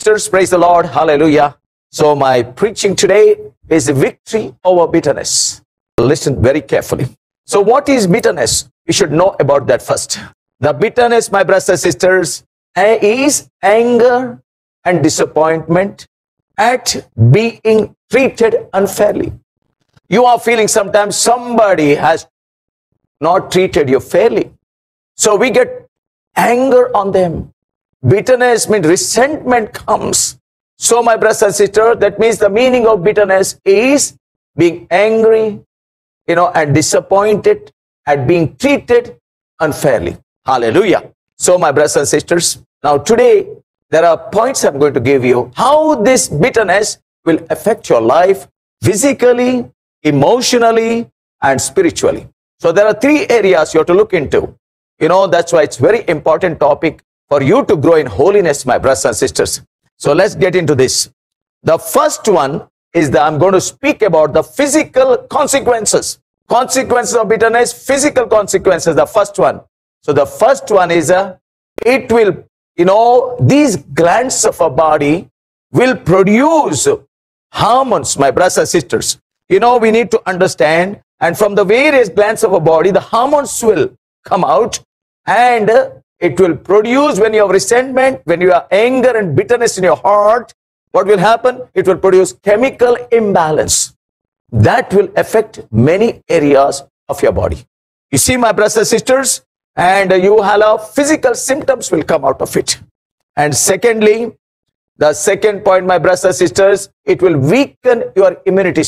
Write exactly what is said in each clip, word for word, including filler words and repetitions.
Sisters, praise the Lord. Hallelujah. So my preaching today is victory over bitterness. Listen very carefully. So what is bitterness? You should know about that first. The bitterness, my brothers and sisters, is anger and disappointment at being treated unfairly. You are feeling sometimes somebody has not treated you fairly. So we get anger on them. Bitterness means resentment comes. So my brothers and sisters, that means the meaning of bitterness is being angry, you know, and disappointed at being treated unfairly. Hallelujah. So my brothers and sisters, now today there are points I'm going to give you how this bitterness will affect your life physically, emotionally, and spiritually. So there are three areas you have to look into. You know, that's why it's very important topic for you to grow in holiness, my brothers and sisters. So let's get into this. The first one is that I'm going to speak about the physical consequences. Consequences of bitterness, physical consequences, the first one. So the first one is, uh, it will, you know, these glands of our body will produce hormones, my brothers and sisters. You know, we need to understand, and from the various glands of our body, the hormones will come out, and uh, it will produce, when you have resentment, when you have anger and bitterness in your heart, what will happen? It will produce chemical imbalance. That will affect many areas of your body. You see, my brothers and sisters, and you have physical symptoms will come out of it. And secondly, the second point, my brothers and sisters, it will weaken your immunity.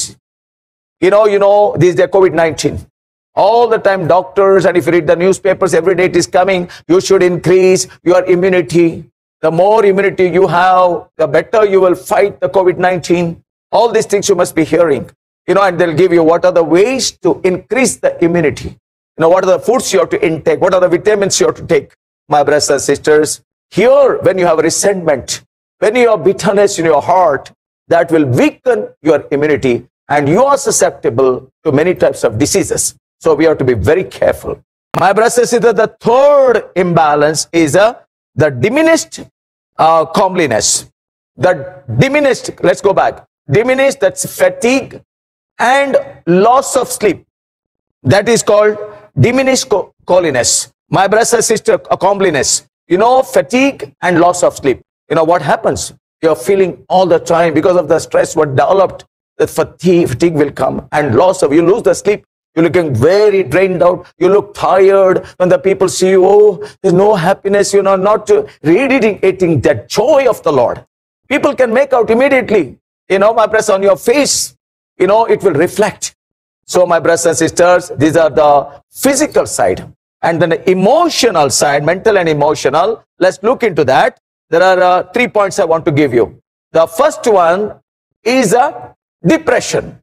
You know, you know, this is the COVID nineteen. All the time doctors, and if you read the newspapers, every day it is coming, you should increase your immunity. The more immunity you have, the better you will fight the COVID nineteen. All these things you must be hearing. You know, and they'll give you what are the ways to increase the immunity. You know, what are the foods you have to intake? What are the vitamins you have to take? My brothers and sisters, here, when you have resentment, when you have bitterness in your heart, that will weaken your immunity, and you are susceptible to many types of diseases. So we have to be very careful. My brothers and sisters, the third imbalance is uh, the diminished uh, comeliness. The diminished, let's go back. Diminished, that's fatigue and loss of sleep. That is called diminished comeliness. My brothers and sisters, uh, comeliness. You know, fatigue and loss of sleep. You know what happens? You're feeling all the time because of the stress what developed, the fatigue, fatigue will come, and loss of, you lose the sleep. You're looking very drained out. You look tired. When the people see you, oh, there's no happiness, you know, not radiating that joy of the Lord. People can make out immediately, you know, my brothers, on your face, you know, it will reflect. So my brothers and sisters, these are the physical side. And then the emotional side, mental and emotional, let's look into that. There are uh, three points I want to give you. The first one is a uh, depression.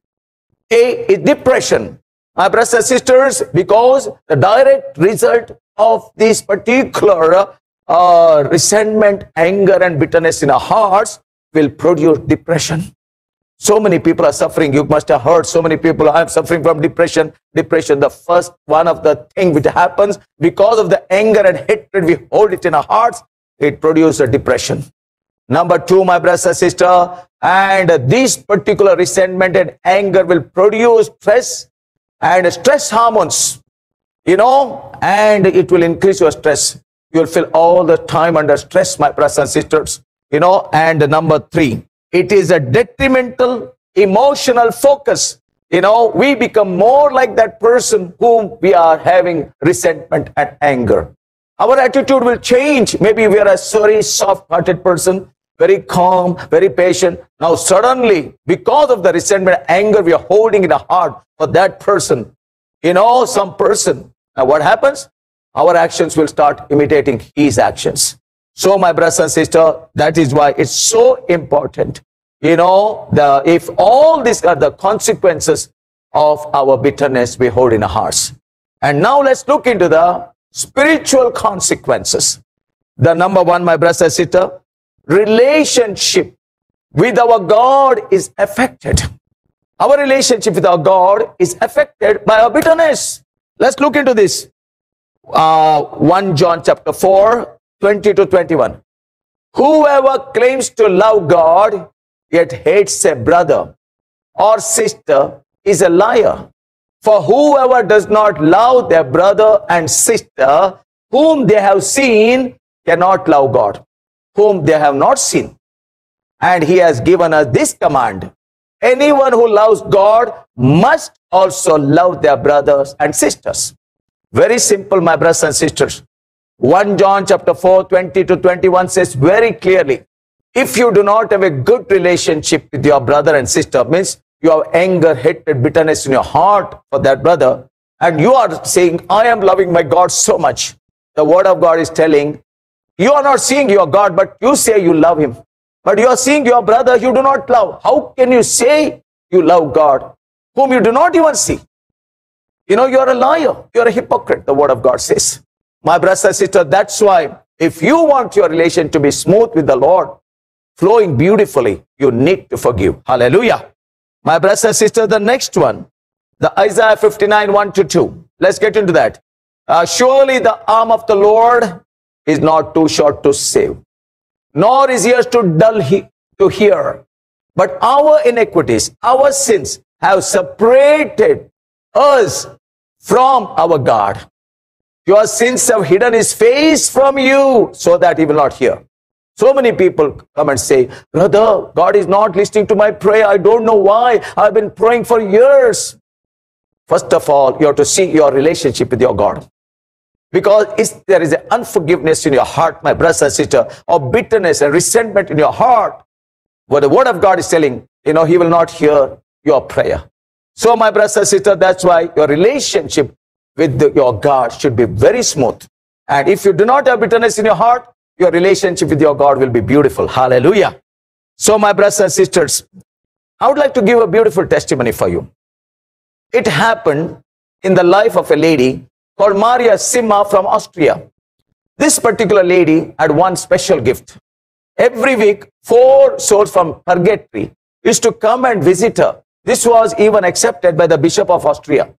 A is depression. My brothers and sisters, because the direct result of this particular uh, resentment, anger, and bitterness in our hearts will produce depression. So many people are suffering. You must have heard so many people, I am suffering from depression. Depression, the first one of the thing which happens because of the anger and hatred, we hold it in our hearts, it produces a depression. Number two, my brothers and sisters, and this particular resentment and anger will produce stress and stress hormones, you know, and it will increase your stress. You will feel all the time under stress, my brothers and sisters, you know. And number three, it is a detrimental emotional focus. You know, we become more like that person whom we are having resentment and anger. Our attitude will change. Maybe we are a sorry, soft-hearted person, very calm, very patient. Now suddenly, because of the resentment and anger we are holding in our heart for that person, you know, some person, now what happens? Our actions will start imitating his actions. So my brothers and sisters, that is why it's so important. You know, the if all these are the consequences of our bitterness we hold in our hearts. And now let's look into the spiritual consequences. The number one, my brothers and sisters, relationship with our God is affected. Our relationship with our God is affected by our bitterness. Let's look into this. Uh, First John chapter four, twenty to twenty-one. Whoever claims to love God yet hates a brother or sister is a liar. For whoever does not love their brother and sister whom they have seen cannot love God, whom they have not seen. And he has given us this command: anyone who loves God must also love their brothers and sisters. Very simple, my brothers and sisters. First John chapter four, twenty to twenty-one says very clearly, if you do not have a good relationship with your brother and sister, means you have anger, hatred, bitterness in your heart for that brother, and you are saying, I am loving my God so much. The word of God is telling, you are not seeing your God, but you say you love him. But you are seeing your brother you do not love. How can you say you love God, whom you do not even see? You know, you are a liar. You are a hypocrite, the word of God says. My brothers and sisters, that's why if you want your relation to be smooth with the Lord, flowing beautifully, you need to forgive. Hallelujah. My brothers and sisters, the next one, the Isaiah fifty-nine, one to two. Let's get into that. Uh, surely the arm of the Lord is not too short to save, nor is ears too dull he, to hear. But our iniquities, our sins have separated us from our God. Your sins have hidden his face from you so that he will not hear. So many people come and say, brother, God is not listening to my prayer. I don't know why. I've been praying for years. First of all, you have to see your relationship with your God. Because if there is an unforgiveness in your heart, my brothers and sisters, or bitterness and resentment in your heart, what the word of God is telling, you know, he will not hear your prayer. So my brothers and sisters, that's why your relationship with the, your God should be very smooth. And if you do not have bitterness in your heart, your relationship with your God will be beautiful. Hallelujah. So my brothers and sisters, I would like to give a beautiful testimony for you. It happened in the life of a lady called Maria Sima from Austria. This particular lady had one special gift. Every week, four souls from purgatory used to come and visit her. This was even accepted by the Bishop of Austria.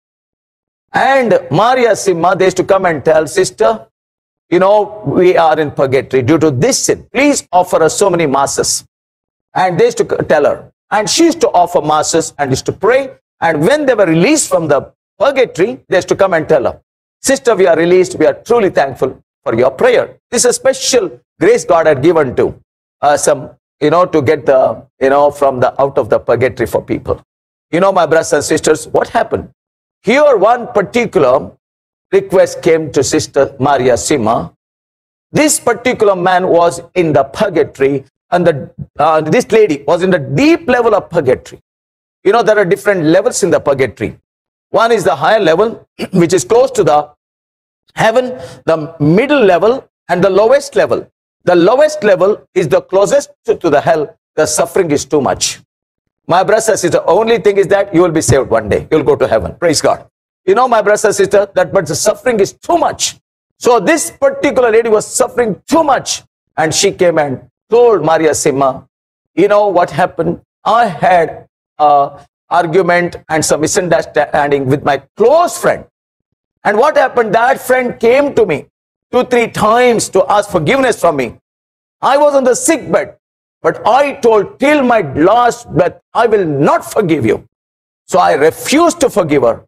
And Maria Sima, they used to come and tell, sister, you know, we are in purgatory due to this sin. Please offer us so many masses. And they used to tell her. And she used to offer masses and used to pray. And when they were released from the purgatory, they used to come and tell her, sister, we are released. We are truly thankful for your prayer. This is a special grace God had given to uh, some, you know, to get the, you know, from the out of the purgatory for people. You know, my brothers and sisters, what happened? Here, one particular request came to Sister Maria Sima. This particular man was in the purgatory, and the, uh, this lady was in the deep level of purgatory. You know, there are different levels in the purgatory. One is the higher level, which is close to the heaven, the middle level, and the lowest level. The lowest level is the closest to the hell. The suffering is too much. My brothers and sisters, the only thing is that you will be saved one day. You will go to heaven. Praise God. You know, my brothers and sisters, that but the suffering is too much. So this particular lady was suffering too much. And she came and told Maria Sima, you know what happened? I had an argument and some misunderstanding with my close friend. And what happened? That friend came to me two, three times to ask forgiveness from me. I was on the sick bed. But I told till my last breath, I will not forgive you. So I refused to forgive her.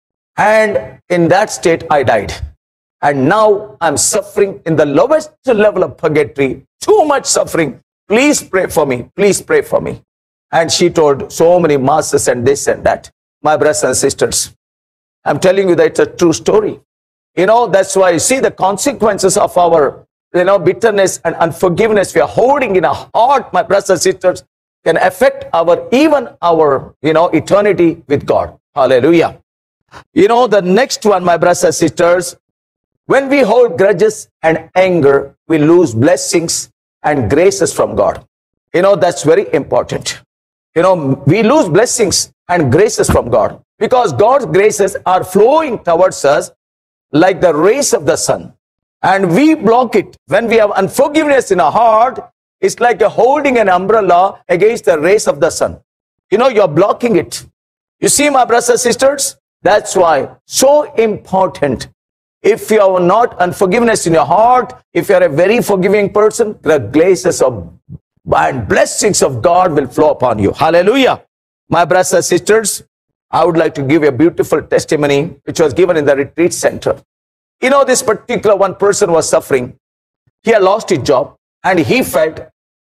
And in that state, I died. And now I'm suffering in the lowest level of purgatory. Too much suffering. Please pray for me. Please pray for me. And she told so many masses and this and that. My brothers and sisters, I'm telling you that it's a true story. You know, that's why you see the consequences of our you know, bitterness and unforgiveness we are holding in our heart, my brothers and sisters, can affect our, even our, you know, eternity with God. Hallelujah. You know, the next one, my brothers and sisters, when we hold grudges and anger, we lose blessings and graces from God. You know, that's very important. You know, we lose blessings and graces from God because God's graces are flowing towards us like the rays of the sun. And we block it. When we have unforgiveness in our heart, it's like a holding an umbrella against the rays of the sun. You know, you're blocking it. You see, my brothers and sisters, that's why so important If you have not unforgiveness in your heart, if you are a very forgiving person, the graces of and blessings of God will flow upon you. Hallelujah. My brothers and sisters, I would like to give you a beautiful testimony which was given in the retreat center. You know, this particular one person was suffering. He had lost his job and he felt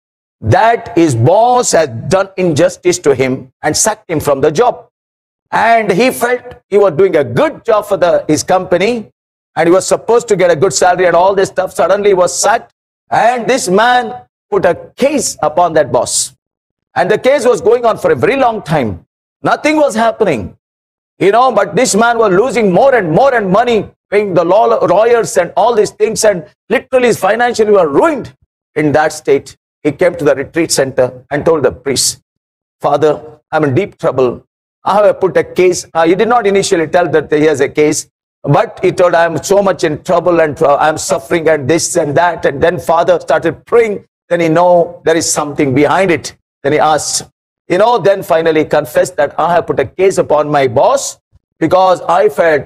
that his boss had done injustice to him and sacked him from the job. And he felt he was doing a good job for the, his company, and he was supposed to get a good salary and all this stuff. Suddenly he was sacked, and this man put a case upon that boss. And the case was going on for a very long time. Nothing was happening. You know, but this man was losing more and more and money, paying the law lawyers and all these things, and literally his financially were ruined. In that state, he came to the retreat center and told the priest, Father, I'm in deep trouble. I have put a case. Uh, he did not initially tell that he has a case, but he told, I'm so much in trouble and uh, I'm suffering and this and that. And then Father started praying. Then he know there is something behind it. Then he asked, you know, then finally confessed that I have put a case upon my boss because I felt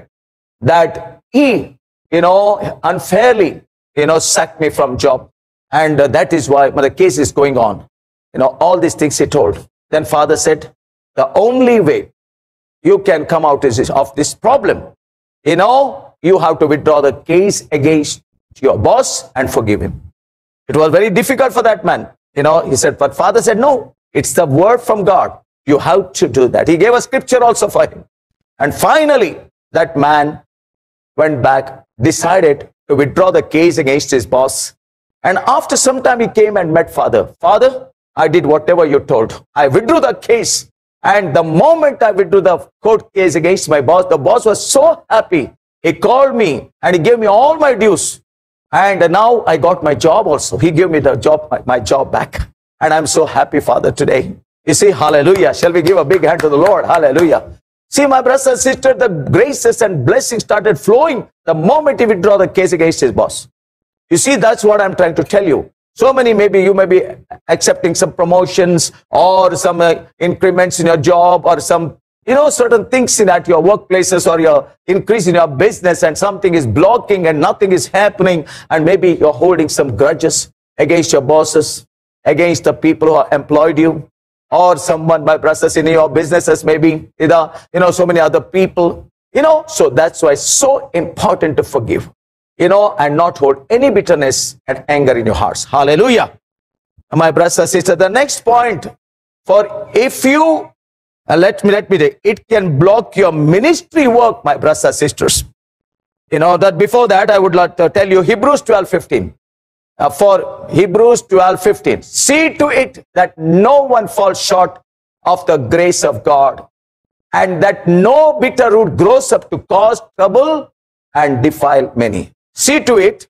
that he, you know, unfairly, you know, sacked me from job. And uh, that is why the case is going on. You know, all these things he told. Then Father said, the only way you can come out is of this problem, you know, you have to withdraw the case against your boss and forgive him. It was very difficult for that man. You know, he said, but Father said, no, it's the word from God. You have to do that. He gave a scripture also for him. And finally, that man went back, decided to withdraw the case against his boss. And after some time, he came and met Father. Father, I did whatever you told. I withdrew the case. And the moment I withdrew the court case against my boss, the boss was so happy. He called me and he gave me all my dues. And now I got my job also. He gave me the job, my, my job back. And I'm so happy, Father, today. You see, hallelujah. Shall we give a big hand to the Lord? Hallelujah. See, my brothers and sisters, the graces and blessings started flowing the moment he withdrew the case against his boss. You see, that's what I'm trying to tell you. So many, maybe you may be accepting some promotions or some uh, increments in your job or some, you know, certain things in at your workplaces or your increase in your business, and something is blocking and nothing is happening. And maybe you're holding some grudges against your bosses, against the people who have employed you, or someone, my brothers, in your businesses, maybe, either, you know, so many other people, you know. So that's why it's so important to forgive, you know, and not hold any bitterness and anger in your hearts. Hallelujah. My brothers and sisters, the next point, for if you, uh, let me, let me take, it can block your ministry work, my brothers and sisters. You know, that before that, I would like to tell you Hebrews twelve fifteen. Uh, for Hebrews twelve fifteen, see to it that no one falls short of the grace of God, and that no bitter root grows up to cause trouble and defile many. See to it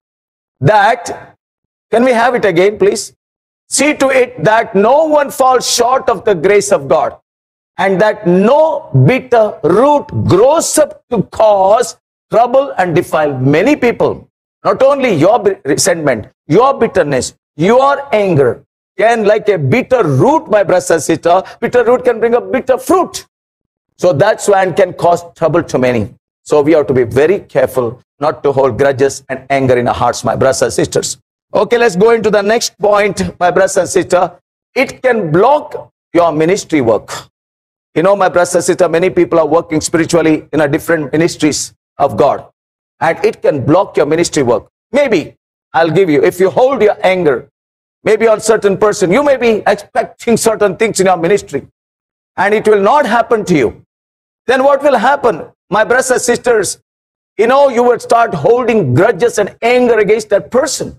that, can we have it again, please? See to it that no one falls short of the grace of God, and that no bitter root grows up to cause trouble and defile many people. Not only your resentment, your bitterness, your anger can, like a bitter root, my brothers and sisters, bitter root can bring a bitter fruit. So that's why it can cause trouble to many. So we have to be very careful not to hold grudges and anger in our hearts, my brothers and sisters. Okay, let's go into the next point, my brothers and sisters. It can block your ministry work. You know, my brothers and sisters, many people are working spiritually in a different ministries of God, and it can block your ministry work. Maybe, I'll give you, if you hold your anger, maybe on certain person, you may be expecting certain things in your ministry, and it will not happen to you. Then what will happen? My brothers and sisters, you know, you will start holding grudges and anger against that person.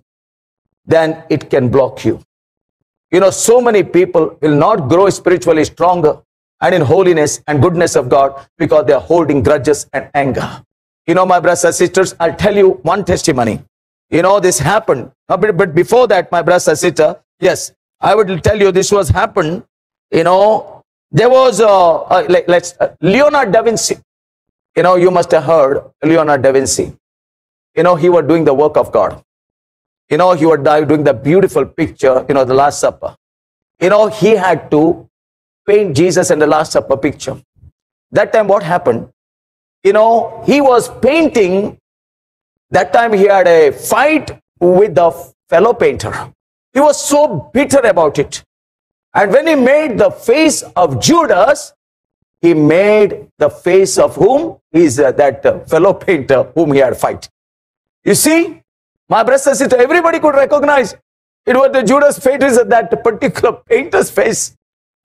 Then it can block you. You know, so many people will not grow spiritually stronger and in holiness and goodness of God because they are holding grudges and anger. You know, my brothers and sisters, I'll tell you one testimony. You know, this happened. But before that, my brothers and sisters, yes, I would tell you this was happened. You know, there was, uh, uh, like, let's, uh, Leonardo da Vinci. You know, you must have heard Leonardo da Vinci. You know, he was doing the work of God. You know, he was doing the beautiful picture, you know, the Last Supper. You know, he had to paint Jesus in the Last Supper picture. That time what happened? You know, he was painting That time he had a fight with the fellow painter. He was so bitter about it. And when he made the face of Judas, he made the face of whom? Is uh, that uh, fellow painter whom he had fight. You see, my brothers and sisters, everybody could recognize it was the Judas face of that particular painter's face.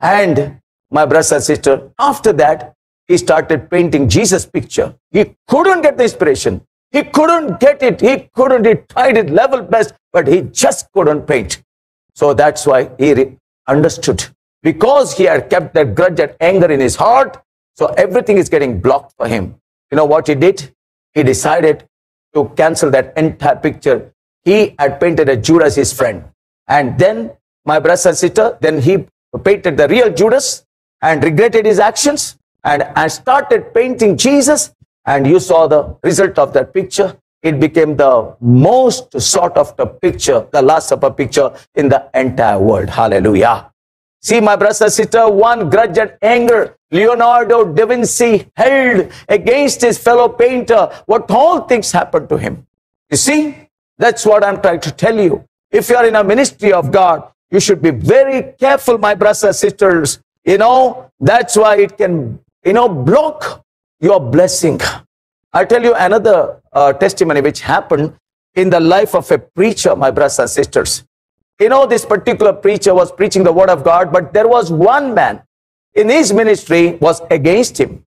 And my brothers and sisters, after that, he started painting Jesus' picture. He couldn't get the inspiration. He couldn't get it. He couldn't. He tried it level best, but he just couldn't paint. So that's why he understood. Because he had kept that grudge and anger in his heart, so everything is getting blocked for him. You know what he did? He decided to cancel that entire picture. He had painted a Judas, his friend. And then, my brothers and sisters, then he painted the real Judas and regretted his actions and, and started painting Jesus. And you saw the result of that picture. It became the most sought after picture, the Last Supper picture in the entire world. Hallelujah. See, my brothers and sisters, one grudge and anger Leonardo da Vinci held against his fellow painter. What all things happened to him. You see, that's what I'm trying to tell you. If you are in a ministry of God, you should be very careful, my brothers and sisters. You know, that's why it can, you know, block your blessing. I'll tell you another uh, testimony which happened in the life of a preacher, my brothers and sisters. You know, this particular preacher was preaching the word of God, but there was one man in his ministry was against him.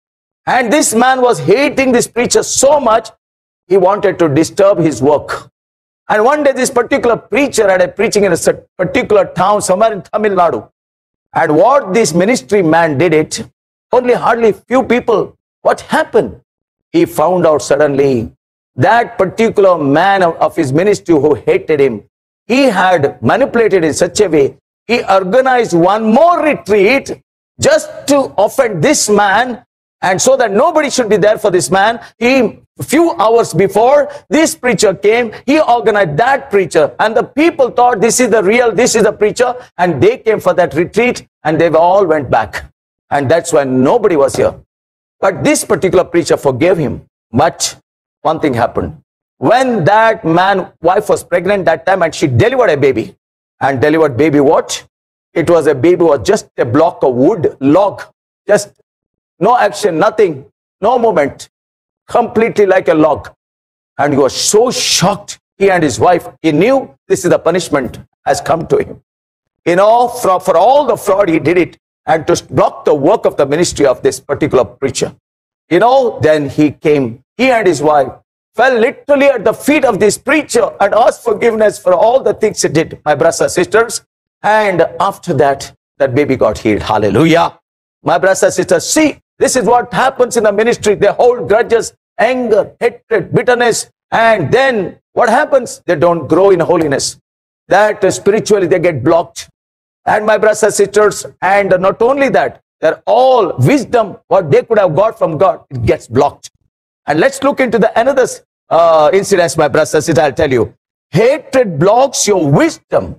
And this man was hating this preacher so much, he wanted to disturb his work. And one day this particular preacher had a preaching in a particular town somewhere in Tamil Nadu. And what this ministry man did it, only hardly few people. What happened? He found out suddenly that particular man of, of his ministry who hated him, he had manipulated in such a way, he organized one more retreat just to offend this man, and so that nobody should be there for this man. He, a few hours before this preacher came, he organized that preacher, and the people thought this is the real, this is the preacher, and they came for that retreat, and they all went back. And that's why nobody was here. But this particular preacher forgave him. But one thing happened. When that man's wife was pregnant that time and she delivered a baby. And delivered baby what? It was a baby was just a block of wood, log. Just no action, nothing, no movement. Completely like a log. And he was so shocked, he and his wife. He knew this is the punishment has come to him. You know, for, for all the fraud he did it. And to block the work of the ministry of this particular preacher. You know, then he came, he and his wife fell literally at the feet of this preacher and asked forgiveness for all the things he did, my brothers and sisters. And after that, that baby got healed. Hallelujah. My brothers and sisters, see, this is what happens in the ministry. They hold grudges, anger, hatred, bitterness. And then what happens? They don't grow in holiness. That uh, spiritually they get blocked. And my brothers and sisters, and not only that, they're all wisdom, what they could have got from God, it gets blocked. And let's look into the another uh, incidents, my brothers and sisters, I'll tell you. Hatred blocks your wisdom.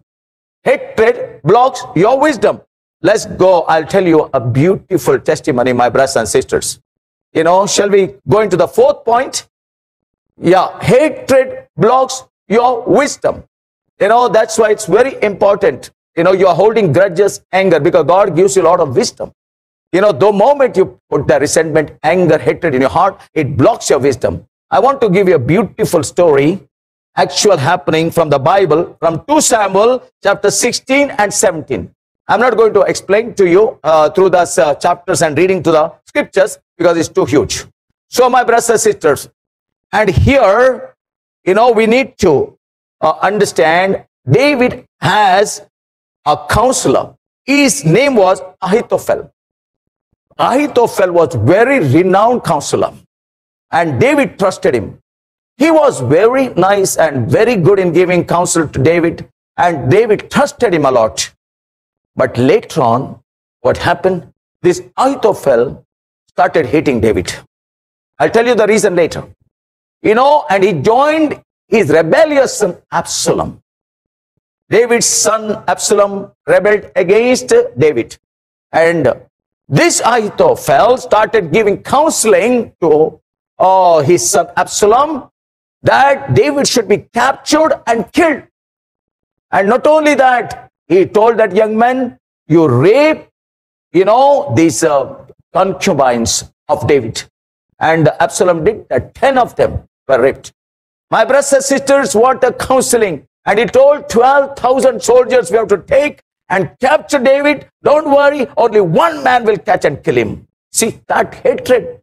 Hatred blocks your wisdom. Let's go, I'll tell you a beautiful testimony, my brothers and sisters. You know, shall we go into the fourth point? Yeah, hatred blocks your wisdom. You know, that's why it's very important. You know, you are holding grudges, anger, because God gives you a lot of wisdom. You know, the moment you put the resentment, anger, hatred in your heart, it blocks your wisdom. I want to give you a beautiful story, actual happening from the Bible, from Second Samuel chapter sixteen and seventeen. I'm not going to explain to you uh, through those uh, chapters and reading to the scriptures because it's too huge. So, my brothers and sisters, and here, you know, we need to uh, understand David has a counselor. His name was Ahithophel. Ahithophel was very renowned counselor, and David trusted him. He was very nice and very good in giving counsel to David, and David trusted him a lot. But later on, what happened? This Ahithophel started hating David. I'll tell you the reason later. You know, and he joined his rebellious son Absalom. David's son Absalom rebelled against David. And this Ahithophel started giving counseling to oh, his son Absalom. that David should be captured and killed. And not only that, he told that young man, you rape, you know, these uh, concubines of David. And Absalom did that. Ten of them were raped. My brothers and sisters, what a counseling. And he told twelve thousand soldiers we have to take and capture David. Don't worry, only one man will catch and kill him. See, that hatred.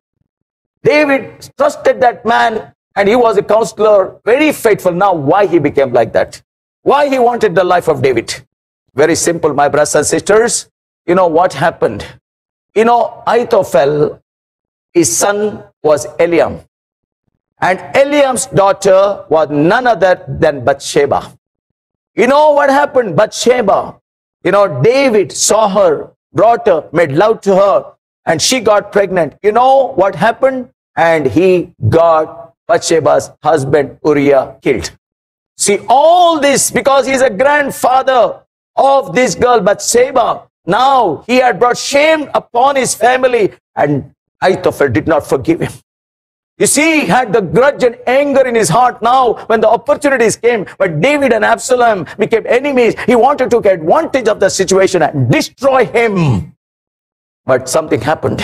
David trusted that man, and he was a counselor, very faithful. Now, why he became like that? Why he wanted the life of David? Very simple, my brothers and sisters. You know what happened? You know, Ahithophel, his son was Eliam. And Eliam's daughter was none other than Bathsheba. You know what happened? Bathsheba, you know, David saw her, brought her, made love to her, and she got pregnant. You know what happened? And he got Bathsheba's husband Uriah killed. See, all this because he's a grandfather of this girl Bathsheba. Now he had brought shame upon his family, and Ahithophel did not forgive him. You see, he had the grudge and anger in his heart now when the opportunities came. But David and Absalom became enemies. He wanted to take advantage of the situation and destroy him. But something happened.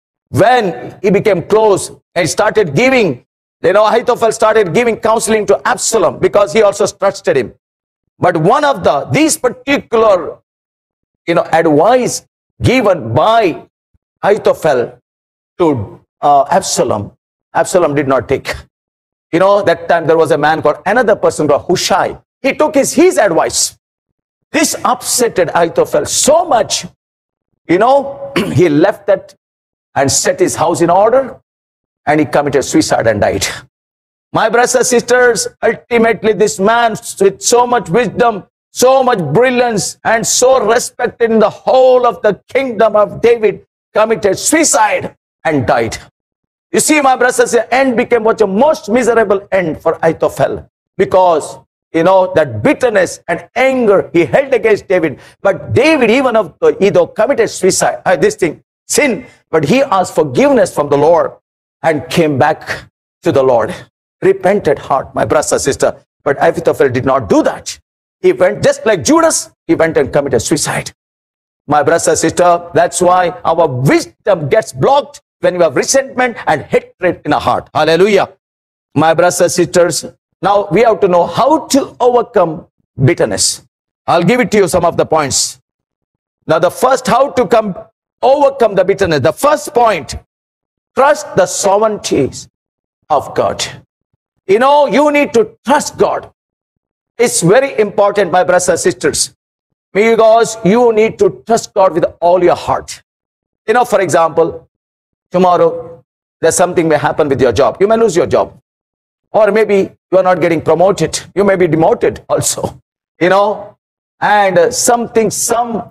When he became close and started giving, you know, Ahithophel started giving counseling to Absalom because he also trusted him. But one of the, these particular, you know, advice given by Ahithophel to uh, Absalom, Absalom did not take. You know, that time there was a man called, another person called Hushai. He took his, his advice. This upsetted Ahithophel so much. You know, he left that and set his house in order, and he committed suicide and died. My brothers and sisters, ultimately this man with so much wisdom, so much brilliance, and so respected in the whole of the kingdom of David, committed suicide and died. You see, my brothers, the end became what a most miserable end for Ahithophel, because, you know, that bitterness and anger he held against David. But David, even of either committed suicide, uh, this thing, sin, but he asked forgiveness from the Lord and came back to the Lord. Repented heart, my brothers and sister. But Ahithophel did not do that. He went just like Judas, he went and committed suicide. My brothers and sister, that's why our wisdom gets blocked when we have resentment and hatred in our heart. Hallelujah. My brothers and sisters, now we have to know how to overcome bitterness. I'll give it to you some of the points. Now the first, how to come overcome the bitterness. The first point, trust the sovereignties of God. You know, you need to trust God. It's very important, my brothers and sisters, because you need to trust God with all your heart. You know, for example, tomorrow, there's something may happen with your job. You may lose your job. Or maybe you are not getting promoted. You may be demoted also. You know, and uh, something, some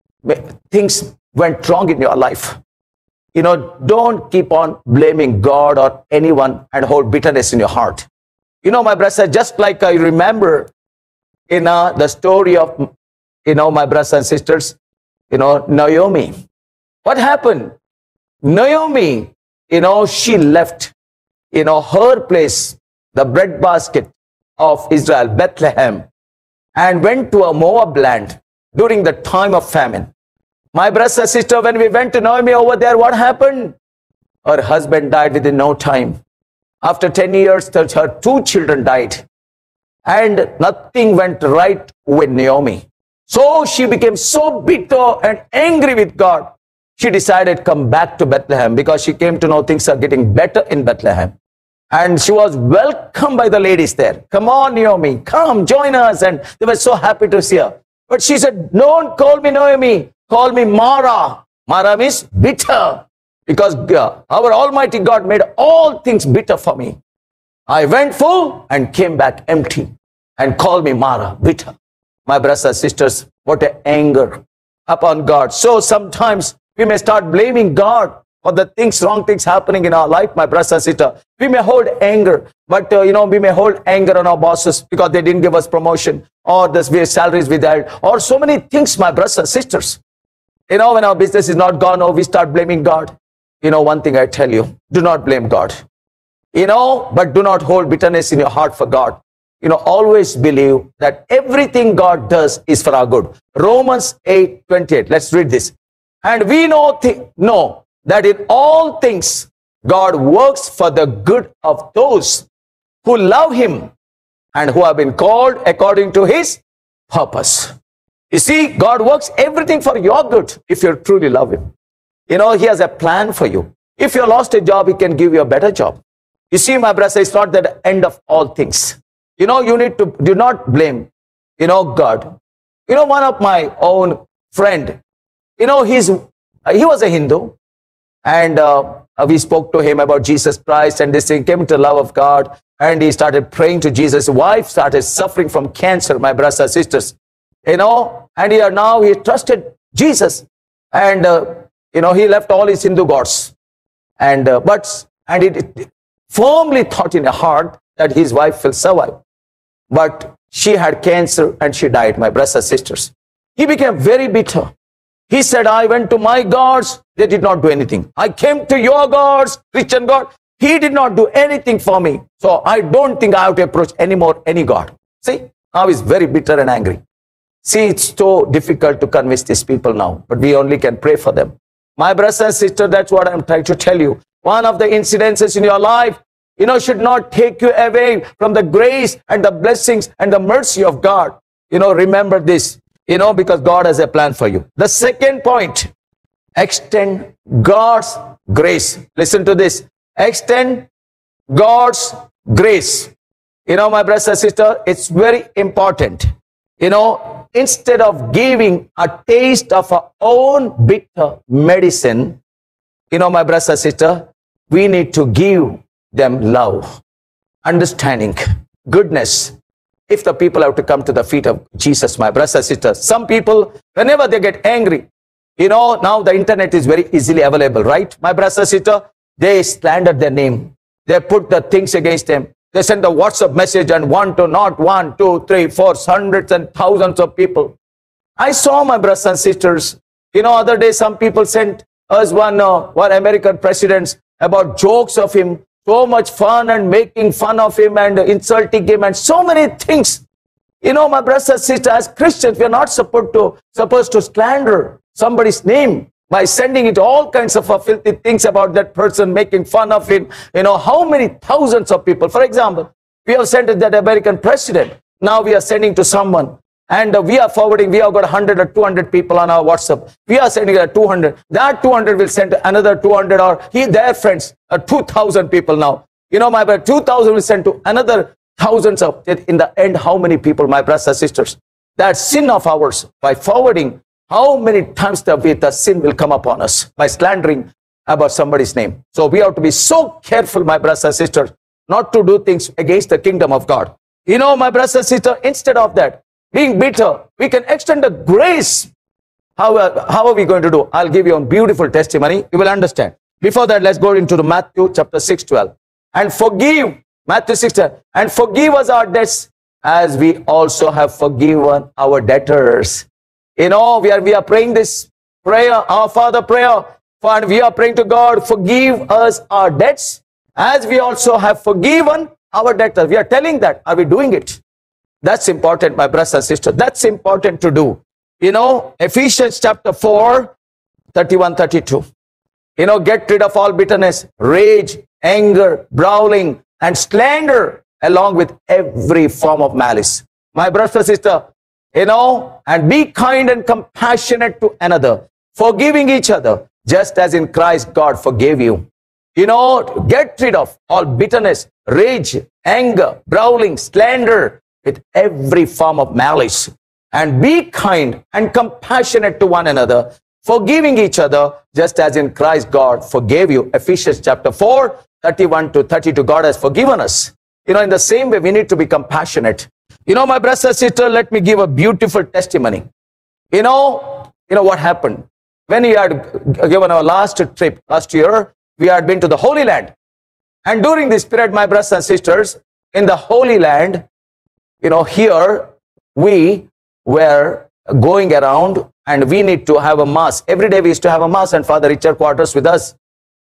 things went wrong in your life. You know, don't keep on blaming God or anyone and hold bitterness in your heart. You know, my brother, just like I remember in uh, the story of, you know, my brothers and sisters, you know, Naomi. What happened? Naomi, you know, she left, you know, her place, the breadbasket of Israel, Bethlehem, and went to a Moab land during the time of famine. My brothers and sisters, when we went to Naomi over there, what happened? Her husband died within no time. After ten years, her two children died. And nothing went right with Naomi. So she became so bitter and angry with God. She decided to come back to Bethlehem because she came to know things are getting better in Bethlehem. And she was welcomed by the ladies there. Come on, Naomi, come, join us. And they were so happy to see her. But she said, don't call me Naomi, call me Mara. Mara means bitter. Because uh, our Almighty God made all things bitter for me. I went full and came back empty. And called me Mara, bitter. My brothers and sisters, what an anger upon God. So sometimes we may start blaming God for the things, wrong things happening in our life, my brothers and sisters. We may hold anger, but uh, you know, we may hold anger on our bosses because they didn't give us promotion, or the salaries we had, or so many things, my brothers and sisters. You know, when our business is not gone, or we start blaming God. You know, one thing I tell you, do not blame God. You know, but do not hold bitterness in your heart for God. You know, always believe that everything God does is for our good. Romans eight twenty-eight. Let's read this. And we know, th- know that in all things God works for the good of those who love him and who have been called according to his purpose. You see, God works everything for your good if you truly love him. You know, he has a plan for you. If you lost a job, he can give you a better job. You see, my brother, it's not the end of all things. You know, you need to do not blame, you know, God. You know, one of my own friend, you know, he's, uh, he was a Hindu, and uh, we spoke to him about Jesus Christ, and this thing came to the love of God, and he started praying to Jesus. His wife started suffering from cancer, my brothers and sisters, you know, and he, now he trusted Jesus, and, uh, you know, he left all his Hindu gods, and, uh, but, and he firmly thought in a heart that his wife will survive. But she had cancer and she died, my brothers and sisters. He became very bitter. He said, I went to my gods, they did not do anything. I came to your gods, Christian God, he did not do anything for me. So I don't think I have to approach anymore any God. See, now he's very bitter and angry. See, it's so difficult to convince these people now, but we only can pray for them. My brothers and sisters, that's what I'm trying to tell you. One of the incidences in your life, you know, should not take you away from the grace and the blessings and the mercy of God. You know, remember this, you know, because God has a plan for you. The second point, extend God's grace. Listen to this. Extend God's grace. You know, my brothers and sisters, it's very important. You know, instead of giving a taste of our own bitter medicine, you know, my brothers and sisters, we need to give them love, understanding, goodness. If the people have to come to the feet of Jesus, my brothers and sisters, some people, whenever they get angry, you know, now the internet is very easily available, right? My brothers and sisters, they slander their name. They put the things against them. They send a WhatsApp message and one to not one, two, three, four, hundreds and thousands of people. I saw, my brothers and sisters, you know, other day some people sent us one, uh, one American president about jokes of him. So much fun and making fun of him and insulting him and so many things. You know, my brothers and sisters, as Christians, we are not supposed to, supposed to slander somebody's name by sending it all kinds of uh, filthy things about that person, making fun of him. You know, how many thousands of people, for example, we have sent to that American president. Now we are sending to someone. And uh, we are forwarding, we have got one hundred or two hundred people on our WhatsApp. We are sending uh, two hundred. That two hundred will send to another two hundred, or he, their friends, uh, two thousand people now. You know, my brother, two thousand will send to another thousands of, in the end, how many people, my brothers and sisters? That sin of ours, by forwarding, how many times the, the sin will come upon us by slandering about somebody's name. So we have to be so careful, my brothers and sisters, not to do things against the kingdom of God. You know, my brothers and sisters, instead of that, being bitter, we can extend the grace. How, uh, how are we going to do? I'll give you a beautiful testimony. You will understand. Before that, let's go into the Matthew chapter six, twelve. And forgive, Matthew six, twelve. And forgive us our debts as we also have forgiven our debtors. You know, we are, we are praying this prayer, our Father prayer. And we are praying to God, forgive us our debts as we also have forgiven our debtors. We are telling that. Are we doing it? That's important, my brothers and sisters. That's important to do. You know, Ephesians chapter four, thirty-one, thirty-two. You know, get rid of all bitterness, rage, anger, brawling, and slander, along with every form of malice. My brother and sister, you know, and be kind and compassionate to another, forgiving each other, just as in Christ God forgave you. You know, get rid of all bitterness, rage, anger, brawling, slander, with every form of malice, and be kind and compassionate to one another, forgiving each other, just as in Christ God forgave you. Ephesians chapter four, thirty-one to thirty-two. God has forgiven us. You know, in the same way, we need to be compassionate. You know, my brothers and sisters, let me give a beautiful testimony. You know, you know what happened? When we had given our last trip, last year, we had been to the Holy Land. And during this period, my brothers and sisters, in the Holy Land, you know, here we were going around and we need to have a mass. Every day we used to have a mass, and Father Richard quarters with us.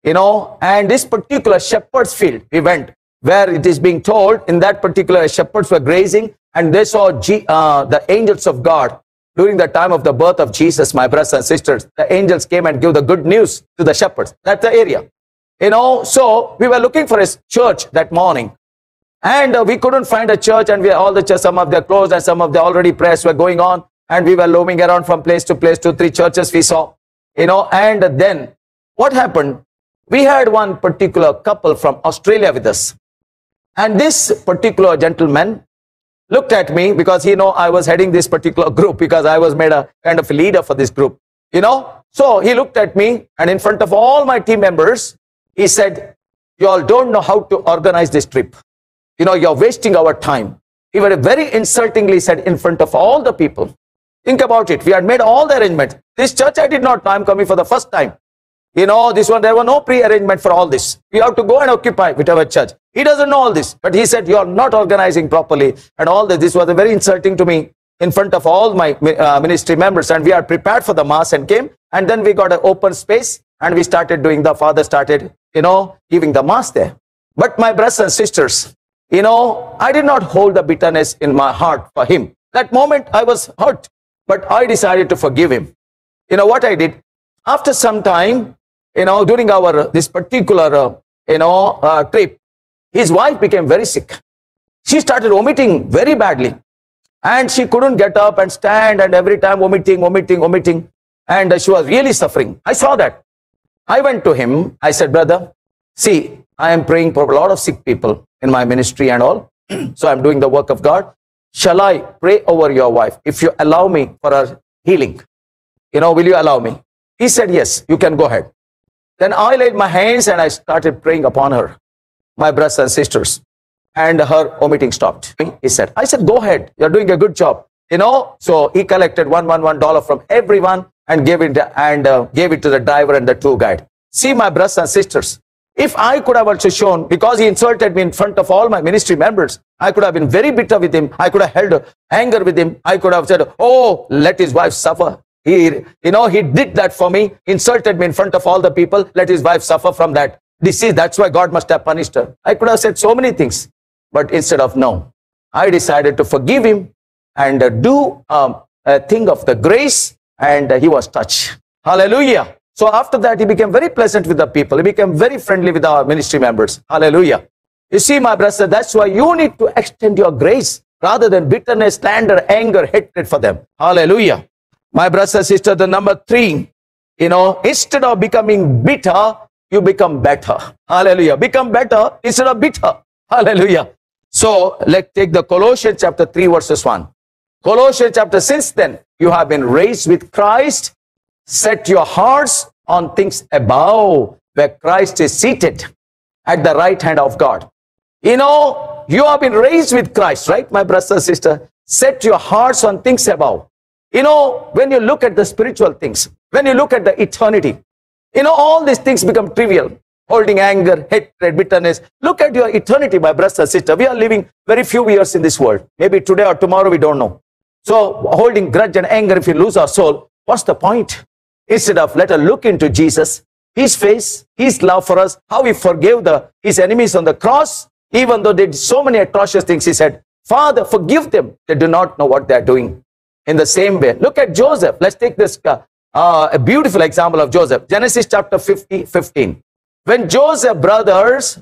you know, and this particular shepherd's field, we went, where it is being told in that particular shepherds were grazing, and they saw G, uh, the angels of God during the time of the birth of Jesus, my brothers and sisters. The angels came and gave the good news to the shepherds. That's the area. You know, so we were looking for a church that morning. And uh, we couldn't find a church, and we all the church, some of them closed and some of the already prayers were going on. And we were roaming around from place to place, two, three churches we saw. You know, and then what happened? We had one particular couple from Australia with us. And this particular gentleman looked at me because he know I was heading this particular group, because I was made a kind of a leader for this group. You know, so he looked at me, and in front of all my team members, he said, "You all don't know how to organize this trip. You know, you're wasting our time." He very insultingly said in front of all the people. Think about it. We had made all the arrangements. This church I did not know. I'm coming for the first time. You know, this one, there were no pre-arrangement for all this. We have to go and occupy whichever church. He doesn't know all this. But he said, "You're not organizing properly." And all this, this was very insulting to me in front of all my uh, ministry members. And we are prepared for the mass and came. And then we got an open space. And we started doing, the father started, you know, giving the mass there. But my brothers and sisters, you know, I did not hold the bitterness in my heart for him. That moment I was hurt, but I decided to forgive him. You know what I did? After some time, you know, during our, this particular, uh, you know, uh, trip, his wife became very sick. She started vomiting very badly. And she couldn't get up and stand, and every time vomiting, vomiting, vomiting. And uh, she was really suffering. I saw that. I went to him. I said, "Brother, see, I am praying for a lot of sick people in my ministry and all. So I'm doing the work of God. Shall I pray over your wife if you allow me for her healing? You know, will you allow me?" He said, "Yes, you can go ahead." Then I laid my hands and I started praying upon her, my brothers and sisters, and her vomiting stopped. He said, I said, "Go ahead. You're doing a good job." You know, so he collected one, one, one dollar from everyone and gave it and uh, gave it to the driver and the tour guide. See, my brothers and sisters, if I could have also shown, because he insulted me in front of all my ministry members, I could have been very bitter with him. I could have held anger with him. I could have said, "Oh, let his wife suffer." He, you know, he did that for me, insulted me in front of all the people. Let his wife suffer from that disease. That's why God must have punished her. I could have said so many things, but instead of no, I decided to forgive him and uh, do um, a thing of the grace, and uh, he was touched. Hallelujah. So after that, he became very pleasant with the people. He became very friendly with our ministry members. Hallelujah. You see, my brother, that's why you need to extend your grace rather than bitterness, slander, anger, hatred for them. Hallelujah. My brother and sister, the number three, you know, instead of becoming bitter, you become better. Hallelujah. Become better instead of bitter. Hallelujah. So let's take the Colossians chapter three, verses one. Colossians chapter, "Since then you have been raised with Christ, set your hearts on things above, where Christ is seated at the right hand of God." You know, you have been raised with Christ, right, my brother and sister? Set your hearts on things above. You know, when you look at the spiritual things, when you look at the eternity, you know, all these things become trivial. Holding anger, hatred, bitterness. Look at your eternity, my brother and sister. We are living very few years in this world. Maybe today or tomorrow, we don't know. So holding grudge and anger, if we lose our soul, what's the point? Instead of, let us look into Jesus, his face, his love for us, how he forgave the, his enemies on the cross. Even though they did so many atrocious things, he said, "Father, forgive them. They do not know what they are doing." In the same way, look at Joseph. Let's take this uh, uh, a beautiful example of Joseph. Genesis chapter fifty, fifteen. When Joseph's brothers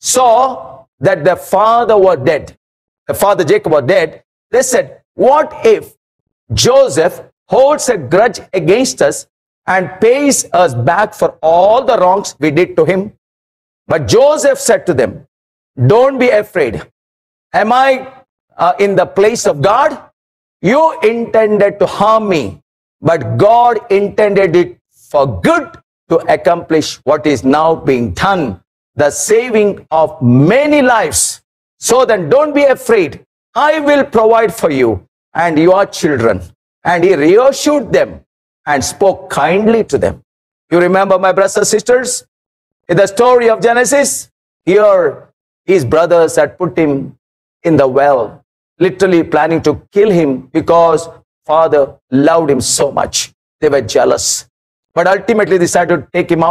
saw that their father was dead, the father Jacob was dead, they said, "What if Joseph holds a grudge against us and pays us back for all the wrongs we did to him?" But Joseph said to them, "Don't be afraid. Am I uh, in the place of God? You intended to harm me, but God intended it for good, to accomplish what is now being done, the saving of many lives. So then don't be afraid. I will provide for you and your children." And he reassured them and spoke kindly to them. You remember, my brothers and sisters, in the story of Genesis, here his brothers had put him in the well, literally planning to kill him because father loved him so much. They were jealous. But ultimately they decided to take him out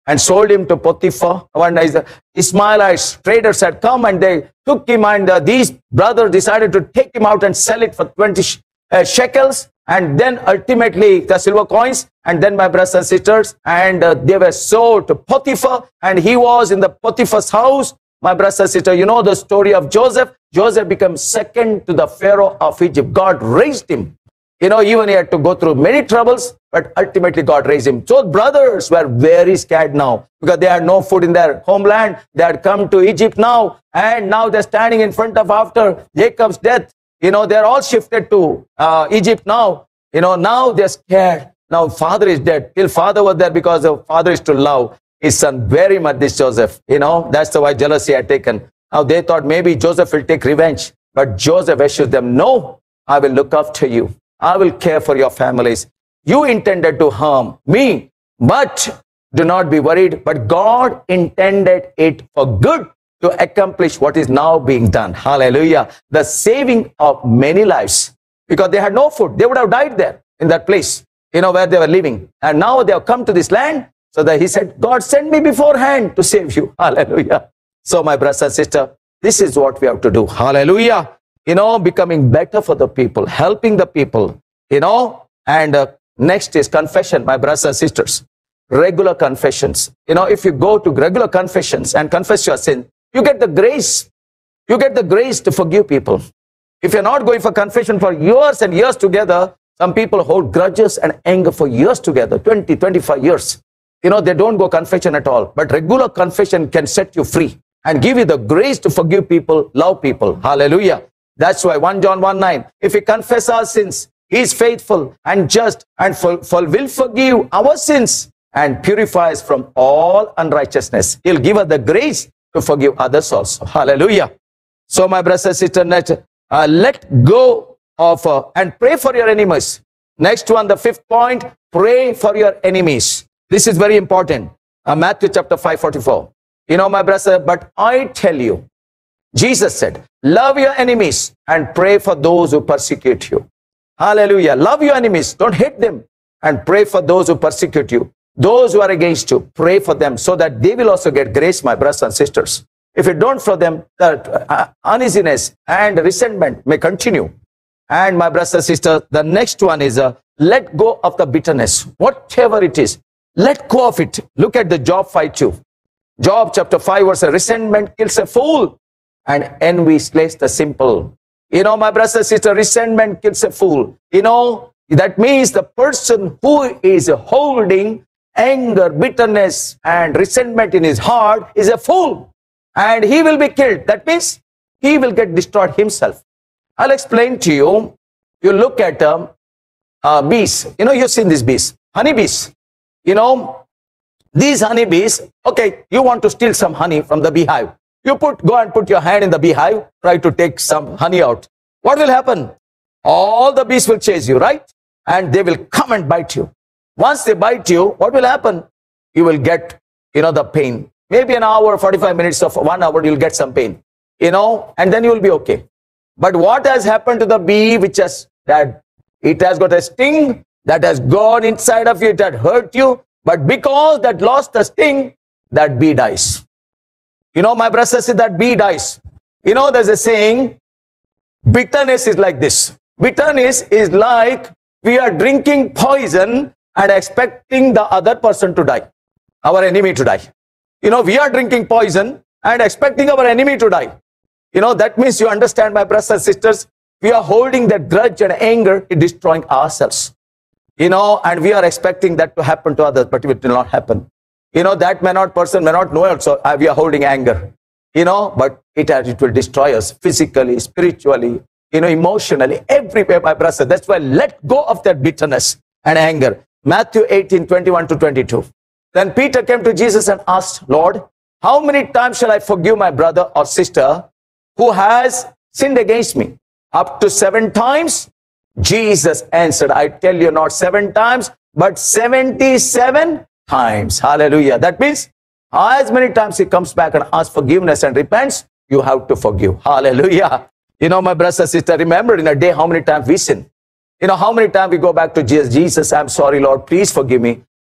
and sold him to Potiphar. One day the Ishmaelites traders had come and they took him, and uh, these brothers decided to take him out and sell it for twenty uh, shekels, and then ultimately the silver coins, and then my brothers and sisters, and uh, they were sold to Potiphar, and he was in the Potiphar's house. My brothers and sisters, you know the story of Joseph. Joseph became second to the Pharaoh of Egypt. God raised him. You know, even he had to go through many troubles, but ultimately God raised him. So brothers were very scared now because they had no food in their homeland. They had come to Egypt now, and now they're standing in front of, after Jacob's death. You know, they're all shifted to uh, Egypt now. You know, now they're scared. Now father is dead. Till father was there because the father is to love his son very much, this Joseph. You know, that's the why jealousy had taken. Now they thought maybe Joseph will take revenge. But Joseph assures them, no, I will look after you. I will care for your families. You intended to harm me, but do not be worried. But God intended it for good to accomplish what is now being done. Hallelujah. The saving of many lives. Because they had no food. They would have died there in that place, you know, where they were living. And now they have come to this land. So that he said, God sent me beforehand to save you. Hallelujah. So my brothers and sisters, this is what we have to do. Hallelujah. You know, becoming better for the people, helping the people, you know. And uh, next is confession, my brothers and sisters. Regular confessions. You know, if you go to regular confessions and confess your sin, you get the grace. You get the grace to forgive people. If you're not going for confession for years and years together, some people hold grudges and anger for years together, twenty, twenty-five years. You know, they don't go confession at all. But regular confession can set you free and give you the grace to forgive people, love people. Hallelujah. That's why First John one nine, if we confess our sins, he is faithful and just and for, for will forgive our sins and purify us from all unrighteousness. He'll give us the grace to forgive others also. Hallelujah. So my brothers and sisters, uh, let go of uh, and pray for your enemies. Next one, the fifth point, pray for your enemies. This is very important. Uh, Matthew chapter five forty-four. You know, my brother, but I tell you, Jesus said, love your enemies and pray for those who persecute you. Hallelujah. Love your enemies. Don't hate them. And pray for those who persecute you. Those who are against you, pray for them so that they will also get grace, my brothers and sisters. If you don't for them, that uh, uneasiness and resentment may continue. And my brothers and sisters, the next one is uh, let go of the bitterness. Whatever it is, let go of it. Look at the Job five two. Job chapter five verse, resentment kills a fool and envy slays the simple. You know, my brothers and sisters, resentment kills a fool. You know, that means the person who is holding anger, bitterness, and resentment in his heart is a fool. And he will be killed. That means he will get destroyed himself. I'll explain to you. You look at um, uh, bees. You know, you've seen these bees. Honeybees. You know, these honeybees, okay, you want to steal some honey from the beehive. You put, go and put your hand in the beehive, try to take some honey out. What will happen? All the bees will chase you, right? And they will come and bite you. Once they bite you, what will happen? You will get, you know, the pain. Maybe an hour, forty-five minutes of one hour, you'll get some pain, you know, and then you will be okay. But what has happened to the bee, which has, that it has got a sting that has gone inside of you, it had hurt you, but because that lost the sting, that bee dies. You know, my brother said that bee dies. You know, there's a saying, bitterness is like this. Bitterness is like we are drinking poison and expecting the other person to die, our enemy to die. You know, we are drinking poison and expecting our enemy to die. You know, that means you understand, my brothers and sisters, we are holding that grudge and anger in destroying ourselves. You know, and we are expecting that to happen to others, but it will not happen. You know, that may not person may not know it, so we are holding anger. You know, but it, it will destroy us physically, spiritually, you know, emotionally, everywhere, my brother. That's why let go of that bitterness and anger. Matthew eighteen, twenty-one to twenty-two. Then Peter came to Jesus and asked, Lord, how many times shall I forgive my brother or sister who has sinned against me? Up to seven times? Jesus answered, I tell you, not seven times, but seventy-seven times. Hallelujah. That means as many times he comes back and asks forgiveness and repents, you have to forgive. Hallelujah. You know, my brother and sister, remember in a day how many times we sin. You know, how many times we go back to Jesus, Jesus, I'm sorry, Lord, please forgive me.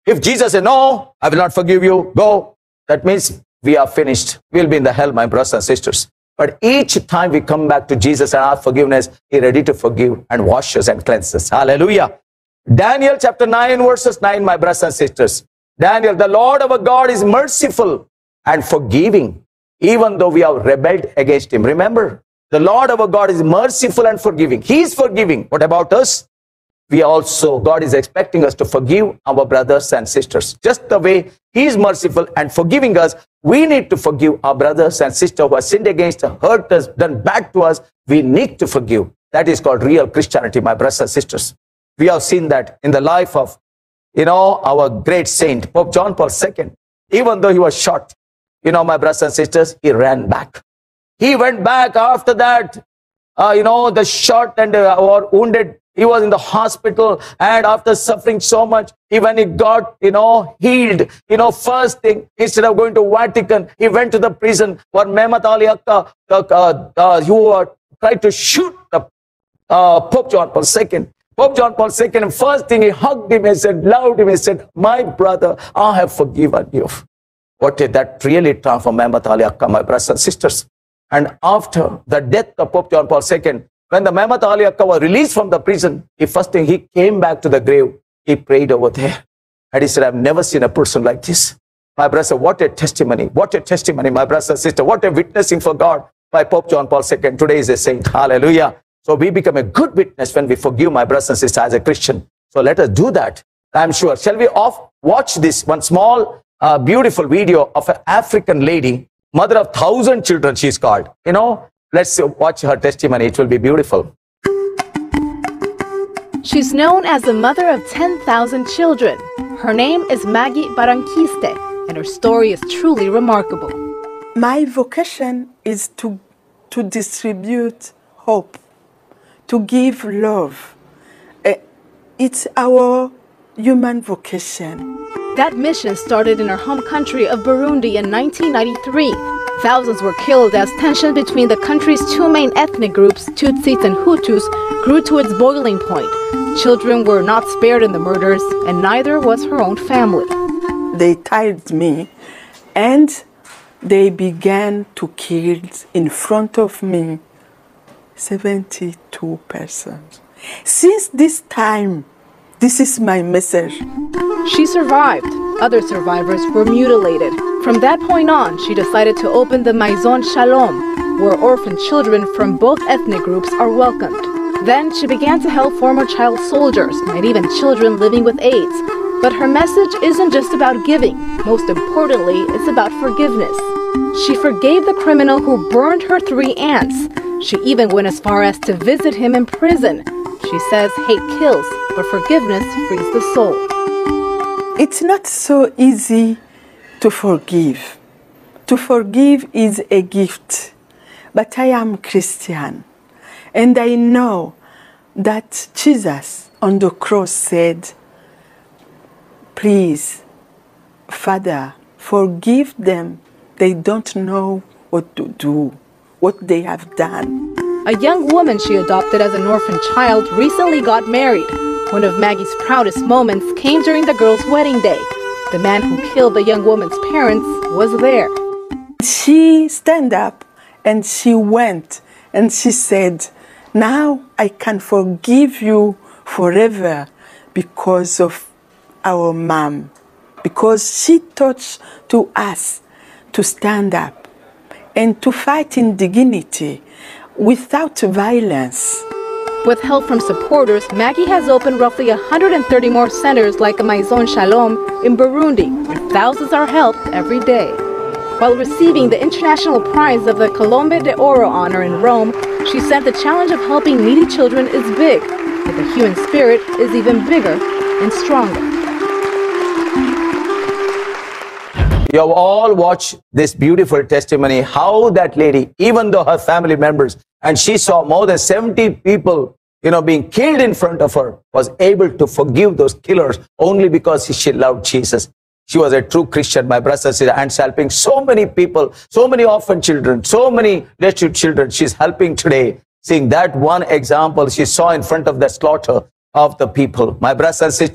If Jesus said, no, I will not forgive you, go, that means we are finished. We'll be in the hell, my brothers and sisters. But each time we come back to Jesus and ask forgiveness, He's ready to forgive and wash us and cleanse us. Hallelujah. Daniel chapter nine, verses nine, my brothers and sisters. Daniel, the Lord our God is merciful and forgiving, even though we have rebelled against Him. Remember, the Lord our God is merciful and forgiving. He is forgiving. What about us? We also, God is expecting us to forgive our brothers and sisters. Just the way He is merciful and forgiving us, we need to forgive our brothers and sisters who have sinned against us, hurt us, done bad to us. We need to forgive. That is called real Christianity, my brothers and sisters. We have seen that in the life of, you know, our great saint, Pope John Paul the Second. Even though he was shot, you know, my brothers and sisters, he ran back. He went back after that, uh, you know, the shot and uh, or wounded. He was in the hospital, and after suffering so much, even he got, you know, healed. You know, first thing, instead of going to Vatican, he went to the prison where Mehmet Ali Akka, uh, uh, uh, who uh, tried to shoot the, uh, Pope John Paul the Second. Pope John Paul the Second, first thing, he hugged him and said, loved him, and said, my brother, I have forgiven you. What did that really transform Mehmet Ali Akka, my brothers and sisters? And after the death of Pope John Paul the Second, when the Mehmet Ali Akka was released from the prison, the first thing, he came back to the grave. He prayed over there. And he said, I've never seen a person like this. My brother, what a testimony. What a testimony, my brother and sister. What a witnessing for God by Pope John Paul the Second. Today is a saint. Hallelujah. So we become a good witness when we forgive, my brothers and sisters, as a Christian. So let us do that. I'm sure. Shall we off watch this one small, uh, beautiful video of an African lady, mother of thousand children, she's called. You know, let's watch her testimony. It will be beautiful. She's known as the mother of ten thousand children. Her name is Maggie Barankiste, and her story is truly remarkable. My vocation is to, to distribute hope, to give love. Uh, it's our human vocation. That mission started in her home country of Burundi in nineteen ninety-three. Thousands were killed as tension between the country's two main ethnic groups, Tutsis and Hutus, grew to its boiling point. Children were not spared in the murders, and neither was her own family. They tied me, and they began to kill in front of me seventy-two persons. Since this time, this is my message. She survived. Other survivors were mutilated. From that point on, she decided to open the Maison Shalom, where orphan children from both ethnic groups are welcomed. Then she began to help former child soldiers and even children living with AIDS. But her message isn't just about giving. Most importantly, it's about forgiveness. She forgave the criminal who burned her three aunts. She even went as far as to visit him in prison. She says hate kills, but forgiveness frees the soul. It's not so easy to forgive. To forgive is a gift. But I am Christian, and I know that Jesus on the cross said, please, Father, forgive them. They don't know what to do, what they have done. A young woman she adopted as an orphan child recently got married. One of Maggie's proudest moments came during the girl's wedding day. The man who killed the young woman's parents was there. She stood up and she went and she said, now I can forgive you forever because of our mom, because she taught to us to stand up and to fight in dignity without violence. With help from supporters, Maggie has opened roughly one hundred thirty more centers like a Maison Shalom in Burundi, where thousands are helped every day. While receiving the international prize of the Colombe de Oro honor in Rome, she said the challenge of helping needy children is big, but the human spirit is even bigger and stronger. You have all watched this beautiful testimony, how that lady, even though her family members, and she saw more than seventy people, you know, being killed in front of her, was able to forgive those killers only because she loved Jesus. She was a true Christian, my brothers and helping so many people, so many orphan children, so many destitute children. She's helping today, seeing that one example she saw in front of the slaughter of the people. My brothers and sisters,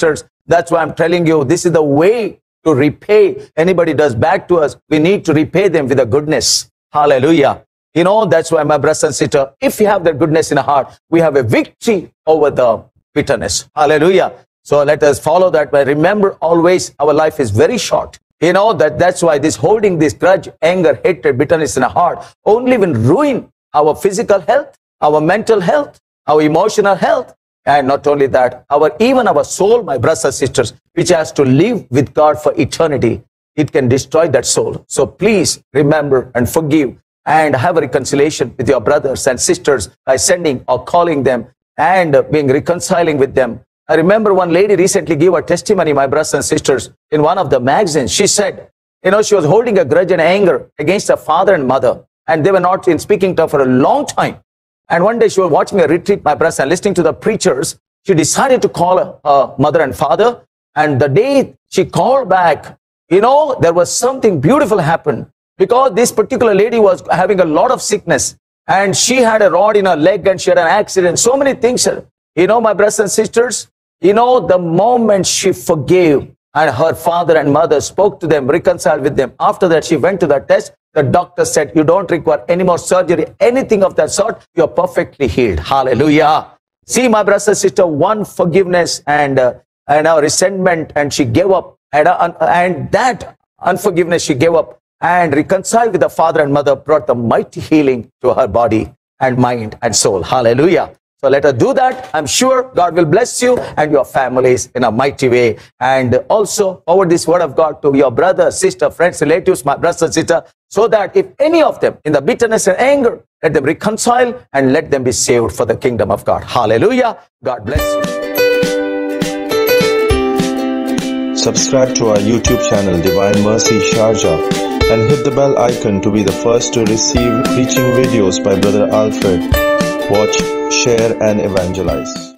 That's why I'm telling you, this is the way to repay. Anybody does bad to us, we need to repay them with a goodness. Hallelujah. You know, that's why, my brothers and sisters, if you have that goodness in our heart, we have a victory over the bitterness. Hallelujah. So let us follow that. But remember, always our life is very short. You know, that that's why this holding this grudge, anger, hatred, bitterness in our heart only will ruin our physical health, our mental health, our emotional health. And not only that, our even our soul, my brothers and sisters, which has to live with God for eternity, it can destroy that soul. So please remember and forgive and have a reconciliation with your brothers and sisters by sending or calling them and being reconciling with them. I remember one lady recently gave a testimony, my brothers and sisters, in one of the magazines. She said, you know, she was holding a grudge and anger against her father and mother, and they were not in speaking to her for a long time. And one day she was watching a retreat, my brothers, and listening to the preachers. She decided to call her, her mother and father. And the day she called back, you know, there was something beautiful happened, because this particular lady was having a lot of sickness, and she had a rod in her leg, and she had an accident, so many things. You know, my brothers and sisters, you know, the moment she forgave and her father and mother spoke to them, reconciled with them, after that she went to the test. The doctor said, you don't require any more surgery, anything of that sort. You're perfectly healed. Hallelujah. See, my brothers and sisters, one forgiveness and, uh, and our resentment, and she gave up. And, uh, and that unforgiveness she gave up and reconciled with the father and mother brought the mighty healing to her body and mind and soul. Hallelujah. So let us do that. I'm sure God will bless you and your families in a mighty way. And also forward this word of God to your brother, sister, friends, relatives, my brothers and sisters, so that if any of them in the bitterness and anger, let them reconcile and let them be saved for the kingdom of God. Hallelujah. God bless you. Subscribe to our YouTube channel Divine Mercy Sharjah and hit the bell icon to be the first to receive preaching videos by Brother Alfred. Watch, share and evangelize.